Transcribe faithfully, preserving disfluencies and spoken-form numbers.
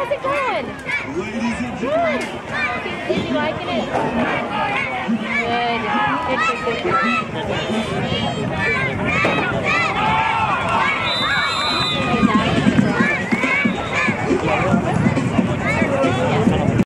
How's it going? Good. Is you liking it? Good. Good, good, good.